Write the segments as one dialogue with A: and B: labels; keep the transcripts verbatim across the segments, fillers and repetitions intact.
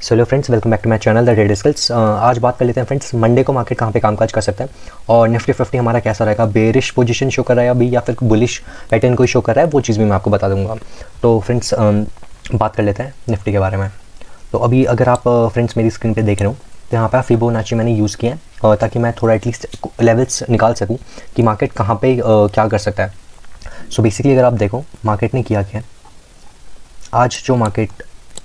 A: Hello friends, welcome back to my channel the trade skills. आज बात कर लेते हैं फ्रेंड्स, मंडे को मार्केट कहाँ पे कामकाज कर सकता है और निफ्टी फिफ्टी हमारा कैसा रहेगा, बेरिश पोजीशन शो कर रहा है अभी या फिर बुलिश पैटर्न कोई शो कर रहा है, वो चीज़ भी मैं आपको बता दूंगा। तो फ्रेंड्स बात कर लेते हैं निफ्टी के बारे में। तो अभी अगर आप फ्रेंड्स मेरी स्क्रीन पर देख रहे हो तो यहाँ पर फिबोनाची मैंने यूज़ किया है ताकि मैं थोड़ा एटलीस्ट लेवल्स निकाल सकूँ कि मार्केट कहाँ पर क्या कर सकता है। सो बेसिकली अगर आप देखो मार्केट ने किया क्या, आज जो मार्केट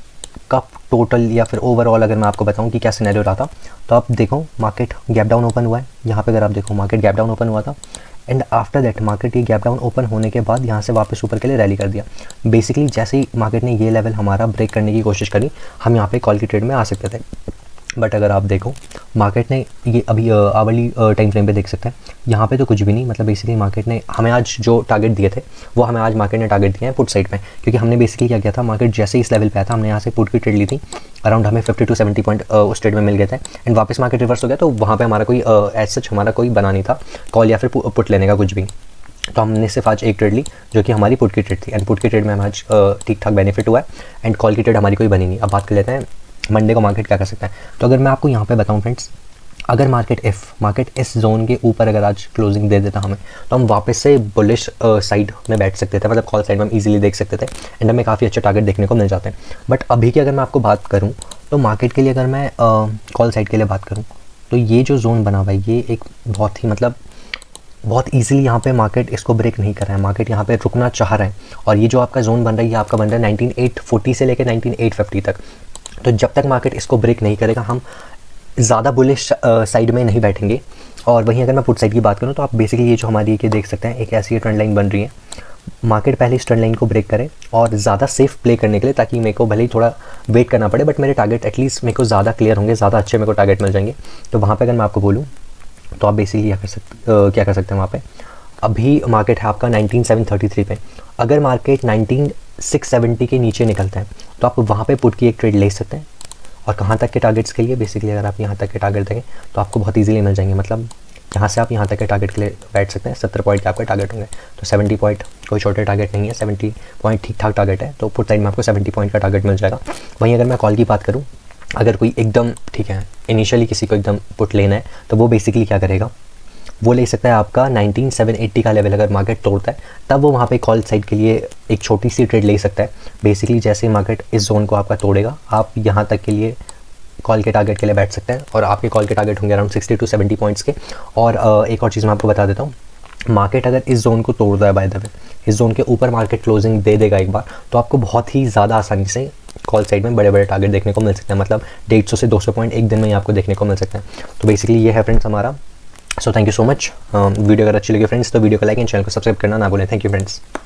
A: का टोटल या फिर ओवरऑल अगर मैं आपको बताऊं कि क्या सिनेरियो रहा था, तो आप देखो मार्केट गैप डाउन ओपन हुआ है। यहाँ पे अगर आप देखो मार्केट गैप डाउन ओपन हुआ था एंड आफ्टर दैट मार्केट ये गैप डाउन ओपन होने के बाद यहाँ से वापस ऊपर के लिए रैली कर दिया। बेसिकली जैसे ही मार्केट ने ये लेवल हमारा ब्रेक करने की कोशिश करी, हम यहाँ पे कॉल की ट्रेड में आ सकते थे। बट अगर आप देखो मार्केट ने ये अभी आवरली टाइम फ्रेम पे देख सकते हैं, यहाँ पे तो कुछ भी नहीं। मतलब बेसिकली मार्केट ने हमें आज जो टारगेट दिए थे वो हमें आज मार्केट ने टारगेट दिए हैं पुट साइड में, क्योंकि हमने बेसिकली क्या किया था, मार्केट जैसे ही इस लेवल पे आया था हमने यहाँ से पुट की ट्रेड ली थी। अराउंड हमें फिफ्टी टू सेवेंटी पॉइंट उस ट्रेड में मिल गए थे एंड वापस मार्केट रिवर्स हो गया, तो वहाँ पर हमारा कोई एज सच हमारा कोई बना नहीं था कॉल या फिर पुट लेने का कुछ भी। तो हमने सिर्फ आज एक ट्रेड ली जो कि हमारी पुट की ट्रेड थी एंड पुट की ट्रेड में हमें आज ठीक ठाक बेनिफिट हुआ है एंड कॉल की ट्रेड हमारी कोई बनी नहीं। अब बात कर लेते हैं मंडे को मार्केट क्या कर सकता है। तो अगर मैं आपको यहाँ पे बताऊँ फ्रेंड्स, अगर मार्केट इफ मार्केट इस जोन के ऊपर अगर आज क्लोजिंग दे देता हमें, तो हम वापस से बुलिश साइड में बैठ सकते थे, मतलब कॉल साइड में हम इजीली देख सकते थे एंड हमें काफ़ी अच्छे टारगेट देखने को मिल जाते हैं। बट अभी की अगर मैं आपको बात करूँ तो मार्केट के लिए अगर मैं कॉल साइड के लिए बात करूँ तो ये जो जोन बना हुआ है ये एक बहुत ही मतलब बहुत ईजिली यहाँ पे मार्केट इसको ब्रेक नहीं कर रहा है। मार्केट यहाँ पे रुकना चाह रहा है और ये जो आपका जोन बन रहा है ये आपका बन रहा है नाइनटीन एट फोर्टी से लेकर नाइनटीन एट फिफ्टी तक। तो जब तक मार्केट इसको ब्रेक नहीं करेगा हम ज़्यादा बुलिश साइड में नहीं बैठेंगे। और वहीं अगर मैं पुट साइड की बात करूँ तो आप बेसिकली ये जो हमारी ये देख सकते हैं, एक ऐसी ट्रेंड लाइन बन रही है। मार्केट पहले इस ट्रेंड लाइन को ब्रेक करे और ज़्यादा सेफ प्ले करने के लिए, ताकि मेरे को भले ही थोड़ा वेट करना पड़े बट मेरे टारगेट एटलीस्ट मेरे को ज़्यादा क्लियर होंगे, ज़्यादा अच्छे मेरे को टारगेट मिल जाएंगे। तो वहाँ पर अगर मैं आपको बोलूँ तो आप बेसिकली क्या कर सकते क्या कर सकते हैं वहाँ पर। अभी मार्केट है आपका नाइनटीन सेवन थर्टी थ्री पे, अगर मार्केट नाइनटीन सिक्स सेवेंटी के नीचे निकलता है तो आप वहाँ पे पुट की एक ट्रेड ले सकते हैं। और कहाँ तक के टारगेट्स के लिए, बेसिकली अगर आप यहाँ तक के टारगेट देंगे तो आपको बहुत इजीली मिल जाएंगे। मतलब यहाँ से आप यहाँ तक के टारगेट के लिए बैठ सकते हैं। सत्तर पॉइंट के आपके टारगेट होंगे, तो सेवेंटी पॉइंट कोई छोटे टारगेट नहीं है, सेवेंटी पॉइंट ठीक ठाक टारगेट है, तो पुट साइड में आपको सेवेंटी पॉइंट का टारगेट मिल जाएगा। वहीं अगर मैं कॉल की बात करूँ, अगर कोई एकदम ठीक है इनिशियली किसी को एकदम पुट लेना है तो वो बेसिकली क्या करेगा, वो ले सकता है आपका नाइनटीन सेवन एटी का लेवल अगर मार्केट तोड़ता है तब वो वहाँ पे कॉल साइड के लिए एक छोटी सी ट्रेड ले सकता है। बेसिकली जैसे ही मार्केट इस जोन को आपका तोड़ेगा आप यहाँ तक के लिए कॉल के टारगेट के लिए बैठ सकते हैं और आपके कॉल के टारगेट होंगे around sixty to seventy points के। और एक और चीज़ मैं आपको बता देता हूँ, मार्केट अगर इस जोन को तोड़ता है, बाय द वे इस जोन के ऊपर मार्केट क्लोजिंग दे देगा एक बार, तो आपको बहुत ही ज़्यादा आसानी से कॉल साइड में बड़े बड़े टारगेट देखने को मिल सकते हैं। मतलब डेढ़ सौ से दो सौ पॉइंट एक दिन में ही आपको देखने को मिल सकते हैं। तो बेसिकली ये है फ्रेंड्स हमारा। So thank you so much. Video अगर अच्छी लगी फ्रेंड्स तो वीडियो को लाइक एंड चैनल को सब्सक्राइब करना ना भूलें। Thank you friends.